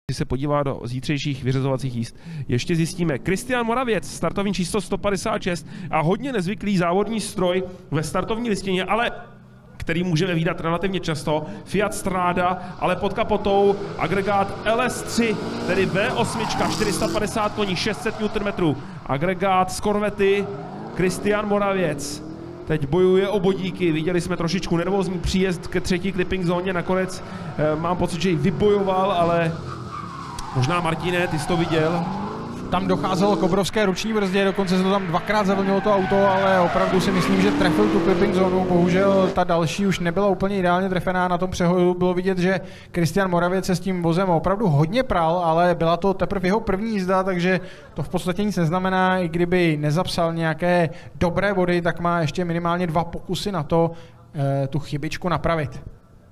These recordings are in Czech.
se podívá do zítřejších vyřazovacích jízd. Ještě zjistíme. Kristián Moravěc, startovní číslo 156 a hodně nezvyklý závodní stroj ve startovní listině, ale který můžeme vídat relativně často. Fiat Strada, ale pod kapotou agregát LS3, tedy V8, 450 koní, 600 Nm. Agregát z Corvety, Kristián Moravěc. Teď bojuje o bodíky, viděli jsme trošičku nervózní příjezd ke třetí clipping zóně, nakonec mám pocit, že ji vybojoval, ale možná Martine, ty jsi to viděl? Tam docházelo k obrovské ruční brzdě, dokonce se to tam dvakrát zavlnilo to auto, ale opravdu si myslím, že trefil tu clipping zónu. Bohužel ta další už nebyla úplně ideálně trefená, na tom přehodu bylo vidět, že Kristián Moravěc se s tím vozem opravdu hodně pral, ale byla to teprve jeho první jízda, takže to v podstatě nic neznamená. I kdyby nezapsal nějaké dobré body, tak má ještě minimálně 2 pokusy na to tu chybičku napravit.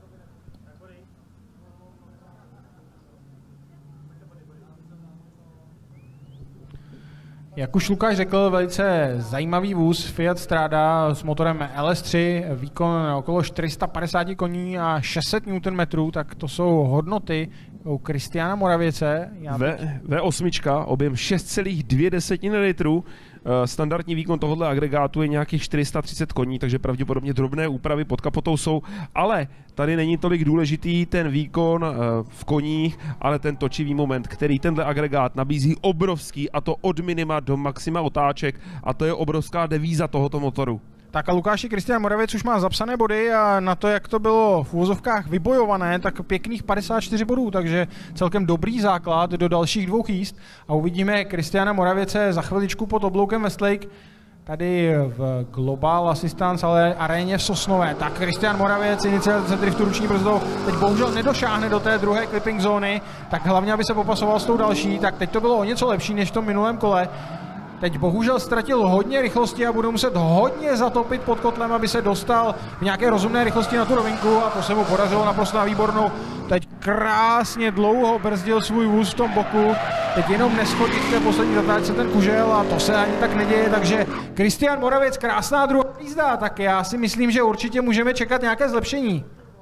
Jak už Lukáš řekl, velice zajímavý vůz Fiat Strada s motorem LS3, výkon okolo 450 koní a 600 Nm, tak to jsou hodnoty u Kristiána Moravěce. V8, objem 6,2 litru. Standardní výkon tohoto agregátu je nějakých 430 koní, takže pravděpodobně drobné úpravy pod kapotou jsou, ale tady není tolik důležitý ten výkon v koních, ale ten točivý moment, který tenhle agregát nabízí obrovský, a to od minima do maxima otáček, a to je obrovská devíza tohoto motoru. Tak a Lukáši, Kristián Moravěc už má zapsané body a na to, jak to bylo v úvozovkách vybojované, tak pěkných 54 bodů, takže celkem dobrý základ do dalších 2 jízd a uvidíme Kristiána Moravěce za chviličku pod obloukem Westlake, tady v Global Assistance, ale aréně v Sosnové. Tak Kristián Moravěc, iniciace driftu ruční brzdou, teď bohužel nedošáhne do té druhé clipping zóny, tak hlavně, aby se popasoval s tou další, tak teď to bylo o něco lepší než v tom minulém kole. Teď bohužel ztratil hodně rychlosti a bude muset hodně zatopit pod kotlem, aby se dostal v nějaké rozumné rychlosti na tu rovinku, a to se mu podařilo naprosto na výbornou. Teď krásně dlouho brzdil svůj vůz v tom boku, teď jenom neschodí v té poslední zatáčce ten kužel a to se ani tak neděje, takže Kristián Moravěc, krásná druhá jízda, tak já si myslím, že určitě můžeme čekat nějaké zlepšení.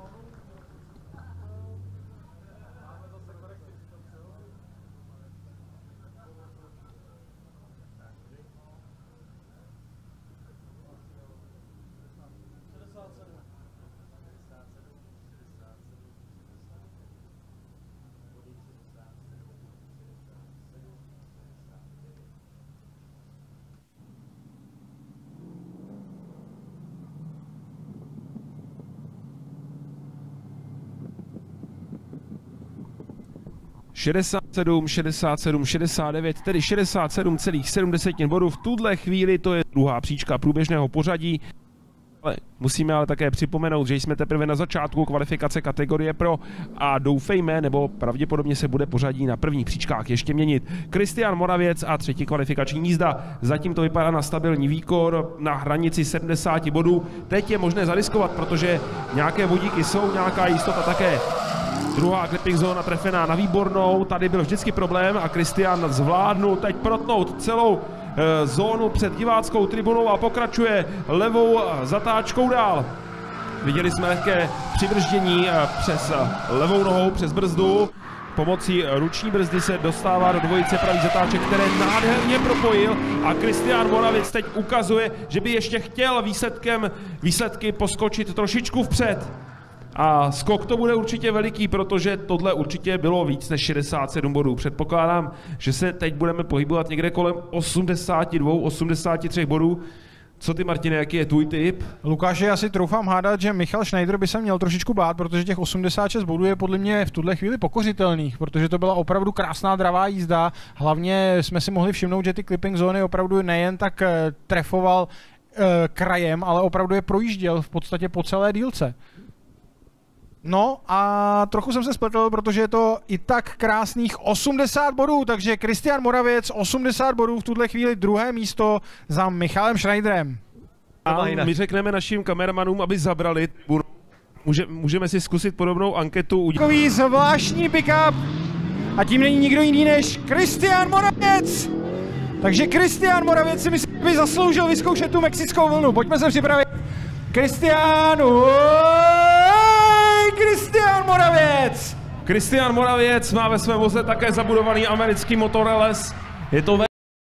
(67, 67, 69, tedy 67,7 bodů. V tuhle chvíli to je druhá příčka průběžného pořadí. Musíme ale také připomenout, že jsme teprve na začátku kvalifikace kategorie Pro a doufejme, nebo pravděpodobně se bude pořadí na prvních příčkách ještě měnit. Kristián Moravěc a třetí kvalifikační jízda. Zatím to vypadá na stabilní výkon na hranici 70 bodů. Teď je možné zariskovat, protože nějaké bodíky jsou, nějaká jistota také. Druhá clipping zóna trefená na výbornou, tady byl vždycky problém a Kristián zvládnul teď protnout celou zónu před diváckou tribunou a pokračuje levou zatáčkou dál. Viděli jsme lehké přibrždění přes levou nohou, přes brzdu. Pomocí ruční brzdy se dostává do dvojice pravých zatáček, které nádherně propojil, a Kristián Moravěc teď ukazuje, že by ještě chtěl výsledky poskočit trošičku vpřed. A skok to bude určitě veliký, protože tohle určitě bylo víc než 67 bodů. Předpokládám, že se teď budeme pohybovat někde kolem 82, 83 bodů. Co ty, Martine, jaký je tvůj tip? Lukáši, já si troufám hádat, že Michal Schneider by se měl trošičku bát, protože těch 86 bodů je podle mě v tuhle chvíli pokořitelných, protože to byla opravdu krásná dravá jízda. Hlavně jsme si mohli všimnout, že ty clipping zóny opravdu nejen tak trefoval krajem, ale opravdu je projížděl v podstatě po celé dílce. No a trochu jsem se spletl, protože je to i tak krásných 80 bodů, takže Kristián Moravěc 80 bodů, v tuhle chvíli druhé místo za Michalem Schneiderem. A my řekneme našim kameramanům, aby zabrali. Můžeme si zkusit podobnou anketu. Takový zvláštní pick-up a tím není nikdo jiný než Kristián Moravěc. Takže Kristián Moravěc si myslím, že by zasloužil vyzkoušet tu mexickou vlnu. Pojďme se připravit. Kristián Moravěc! Kristián Moravěc má ve svém voze také zabudovaný americký motor LS. Je to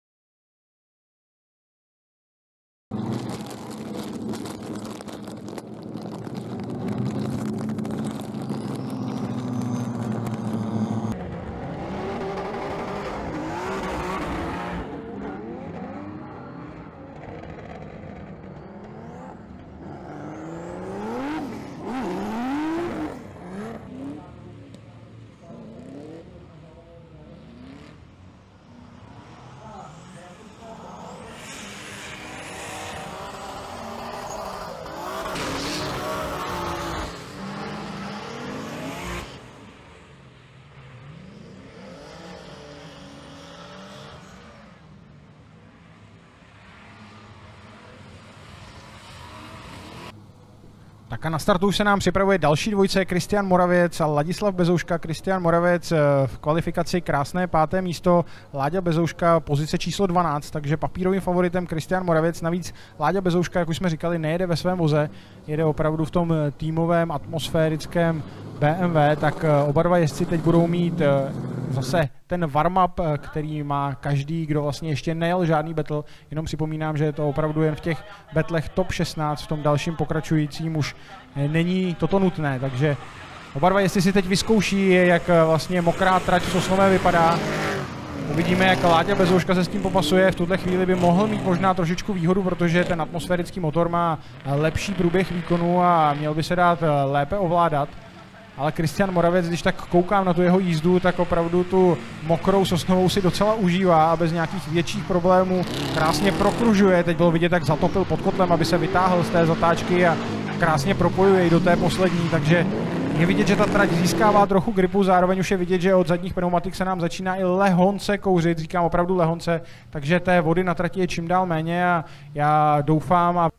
Tak a na startu už se nám připravuje další dvojce, Kristián Moravěc a Ladislav Bezouška. Kristián Moravěc v kvalifikaci krásné 5. místo, Láďa Bezouška pozice číslo 12, takže papírovým favoritem Kristián Moravěc. Navíc Láďa Bezouška, jak už jsme říkali, nejede ve svém voze, jede opravdu v tom týmovém atmosférickém BMW, tak oba dva jezdci teď budou mít zase ten warm-up, který má každý, kdo vlastně ještě nejel žádný battle. Jenom připomínám, že je to opravdu jen v těch battlech top 16, v tom dalším pokračujícím už není toto nutné, takže oba dva jezdci si teď vyzkouší, jak vlastně mokrá trať v Sosnové vypadá. Uvidíme, jak Láďa Bezouška se s tím popasuje. V tuhle chvíli by mohl mít možná trošičku výhodu, protože ten atmosférický motor má lepší průběh výkonu a měl by se dát lépe ovládat. Ale Kristián Moravěc, když tak koukám na tu jeho jízdu, tak opravdu tu mokrou Sosnovou si docela užívá a bez nějakých větších problémů krásně prokružuje. Teď bylo vidět, jak zatopil pod kotlem, aby se vytáhl z té zatáčky a krásně propojuje i do té poslední, takže je vidět, že ta trať získává trochu gripu, zároveň už je vidět, že od zadních pneumatik se nám začíná i lehonce kouřit, říkám opravdu lehonce, takže té vody na trati je čím dál méně a já doufám a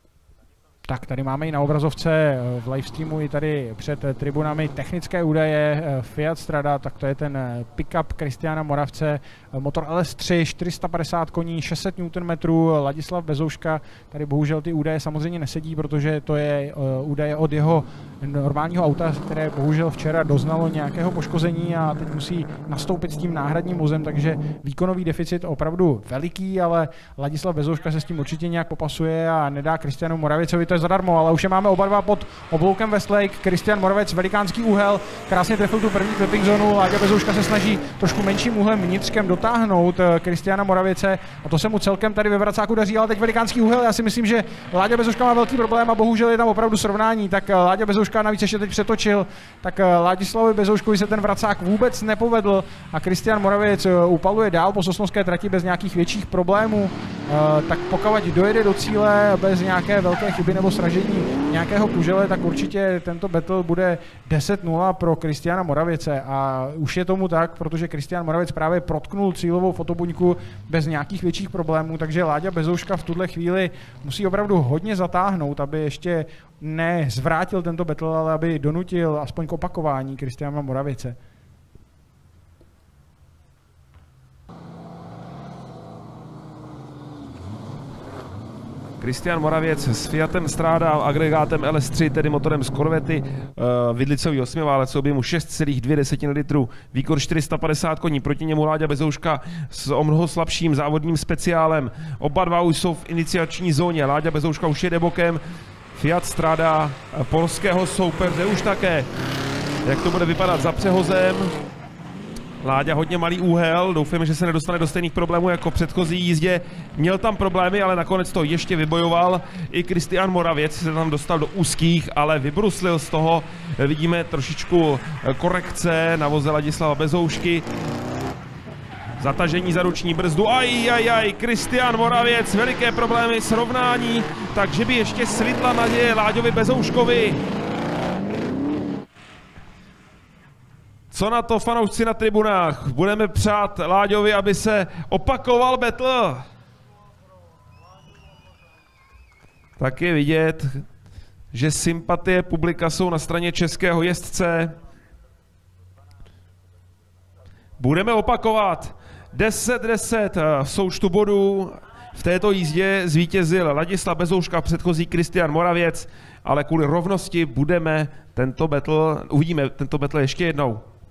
tak tady máme i na obrazovce v livestreamu i tady před tribunami technické údaje Fiat Strada, tak to je ten pick-up Kristiána Moravce, motor LS3, 450 koní, 600 Nm, Ladislav Bezouška, tady bohužel ty údaje samozřejmě nesedí, protože to je údaje od jeho normálního auta, které bohužel včera doznalo nějakého poškození a teď musí nastoupit s tím náhradním vozem, takže výkonový deficit opravdu veliký, ale Ladislav Bezouška se s tím určitě nějak popasuje a nedá Kristiánu Moravěcovi, to je zadarmo, ale už je máme oba dva pod obloukem Westlake. Kristián Moravec, velikánský úhel, krásně trefil tu první clipping zónu, Láďa Bezouška se snaží trošku menším úhlem vnitřkem dotáhnout Kristiána Moravěce a to se mu celkem tady ve vracáku daří, ale teď velikánský úhel, já si myslím, že Láďa Bezouška má velký problém a bohužel je tam opravdu srovnání, tak Láďa Bezouška navíc ještě teď přetočil, tak Ladislavu Bezouškovi se ten vracák vůbec nepovedl a Kristián Moravěc upaluje dál po sosnovské trati bez nějakých větších problémů, tak pokud dojede do cíle bez nějaké velké chyby nebo sražení nějakého kužele, tak určitě tento battle bude 10-0 pro Kristiána Moravěce a už je tomu tak, protože Kristián Moravěc právě protknul cílovou fotobuňku bez nějakých větších problémů, takže Láďa Bezouška v tuhle chvíli musí opravdu hodně zatáhnout, aby ještě nezvrátil tento battle, ale aby donutil aspoň k opakování Kristiána Moravěce. Kristián Moravěc s Fiatem Strada a agregátem LS3, tedy motorem z Corvety, vidlicový 8válec, objemu 6,2 litru, výkon 450 koní, proti němu Láďa Bezouška s o mnoho slabším závodním speciálem. Oba dva už jsou v iniciační zóně, Láďa Bezouška už jede bokem, Fiat Strada polského soupeře už také. Jak to bude vypadat za přehozem? Láďa hodně malý úhel, doufáme, že se nedostane do stejných problémů jako v předchozí jízdě. Měl tam problémy, ale nakonec to ještě vybojoval. I Kristián Moravěc se tam dostal do úzkých, ale vybruslil z toho. Vidíme trošičku korekce na voze Ladislava Bezoušky. Zatažení za ruční brzdu. Kristián Moravěc, veliké problémy, srovnání, takže by ještě svitla naděje Láďovi Bezouškovi. Co na to fanoušci na tribunách? Budeme přát Láďovi, aby se opakoval battle. Tak je vidět, že sympatie publika jsou na straně českého jezdce. Budeme opakovat. 10-10 v součtu bodů. V této jízdě zvítězil Ladislav Bezouška, předchozí Kristián Moravěc, ale kvůli rovnosti budeme uvidíme tento battle ještě jednou.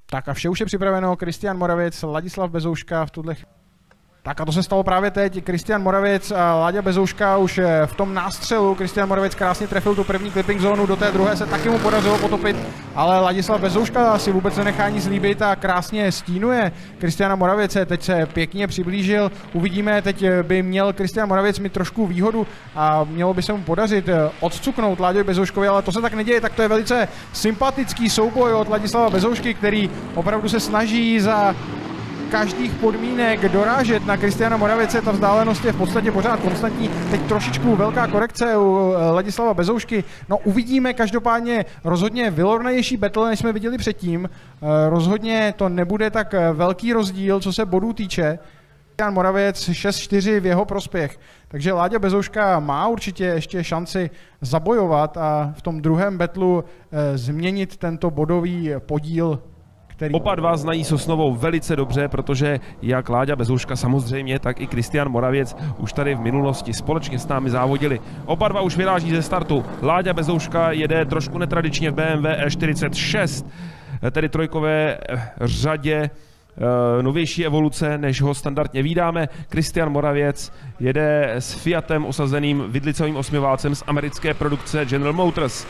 Tak a vše už je připraveno, Kristián Moravec, Ladislav Bezouška v tuhle chvíli. Tak a to se stalo právě teď, Kristián Moravec a Láďa Bezouška už v tom nástřelu. Kristián Moravec krásně trefil tu první clipping zónu, do té druhé se taky mu podařilo potopit, ale Ladislav Bezouška si vůbec nenechá nic líbit a krásně stínuje Kristiána Moravece. Teď se pěkně přiblížil, uvidíme, teď by měl Kristián Moravec mít trošku výhodu a mělo by se mu podařit odcuknout Láďovi Bezouškovi, ale to se tak neděje, tak to je velice sympatický souboj od Ladislava Bezoušky, který opravdu se snaží za každých podmínek dorážet na Kristiána Moravece. Ta vzdálenost je v podstatě pořád konstantní. Teď trošičku velká korekce u Ladislava Bezoušky. No uvidíme, každopádně rozhodně vyrovnanější battle, než jsme viděli předtím. Rozhodně to nebude tak velký rozdíl, co se bodů týče. Kristián Moravec 6-4 v jeho prospěch. Takže Láďa Bezouška má určitě ještě šanci zabojovat a v tom druhém battlu změnit tento bodový podíl. Oba dva znají Sosnovou velice dobře, protože jak Láďa Bezouška samozřejmě, tak i Kristián Moravec už tady v minulosti společně s námi závodili. Oba dva už vyráží ze startu. Láďa Bezouška jede trošku netradičně v BMW E46, tedy trojkové řadě, novější evoluce, než ho standardně vídáme. Kristián Moravec jede s Fiatem osazeným vidlicovým osmiválcem z americké produkce General Motors.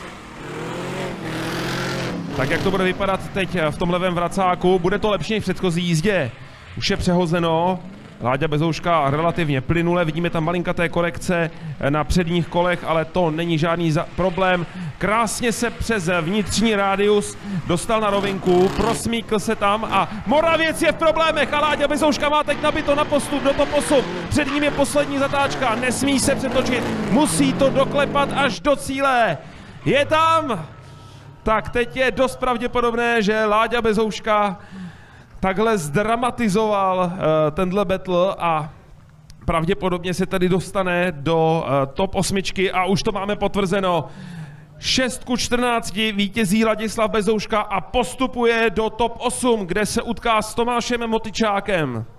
Tak jak to bude vypadat teď v tom levém vracáku, bude to lepší než v předchozí jízdě. Už je přehozeno, Láďa Bezouška relativně plynule, vidíme tam malinkaté korekce na předních kolech, ale to není žádný problém. Krásně se přes vnitřní rádius dostal na rovinku, prosmíkl se tam a Moravec je v problémech a Láďa Bezouška má teď nabito na postup do top 8. Před ním je poslední zatáčka, nesmí se přetočit, musí to doklepat až do cíle. Je tam! Tak teď je dost pravděpodobné, že Láďa Bezouška takhle zdramatizoval tenhle battle a pravděpodobně se tady dostane do top 8 a už to máme potvrzeno. 6:14 vítězí Ladislav Bezouška a postupuje do top 8, kde se utká s Tomášem Motyčákem.